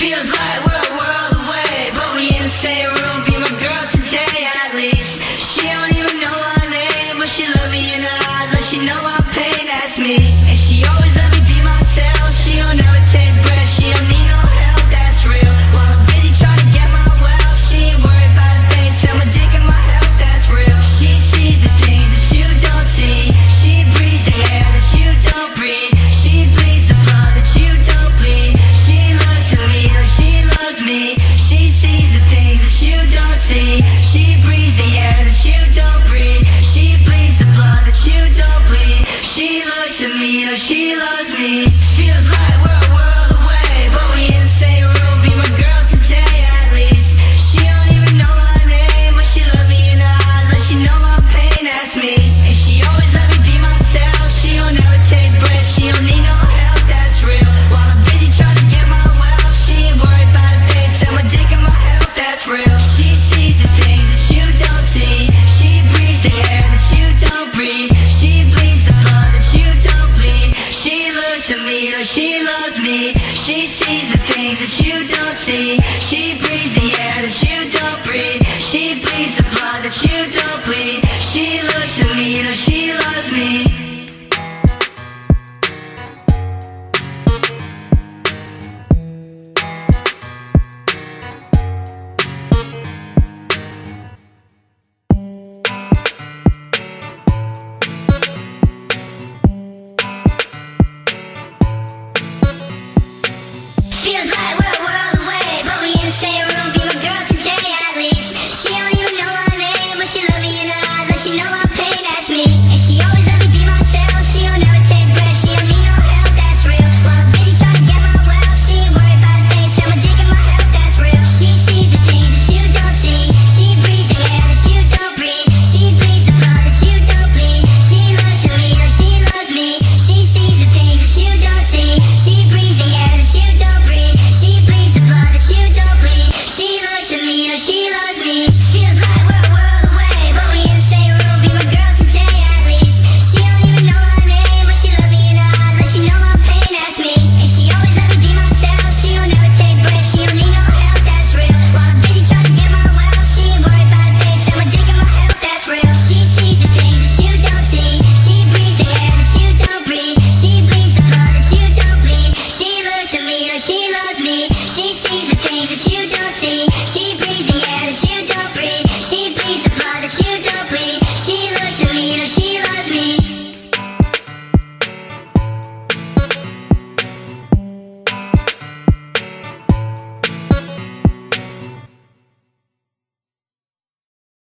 Feels like we're a world away, but we in the same room. Be my girl today at least. She don't even know our name, but she love me in her eyes like she know our pain, that's me. And she always let me be myself. She don't ever take breaths, she don't need no help, that's real. While I'm busy trying to get my wealth, she ain't worried about a thing. Sell my dick and my health, that's real. She sees the things that you don't see. She breathes the air that you don't breathe. She bleeds the blood that you don't bleed. She looks to me like she loves me. She sees the things that you don't see. She breathes the air that you don't breathe. She bleeds the blood that you don't bleed. She looks to me like she loves me. Feels like we're a world away, but we in the same room. Be my girl today at least. She don't even know my name, but she love me in her eyes like she know my pain, that's me. And she always let me be myself. She don't ever take breaths, she don't need no help, that's real. While I'm busy trying to get my wealth, she ain't worried about a thing. Sell my dick and my health, that's real. She sees the things that you don't see. She breathes the air that you don't breathe. She bleeds the blood that you don't bleed. She looks to me like she loves me. She sees the things that you don't see. She breathes the air that you don't breathe. She bleeds the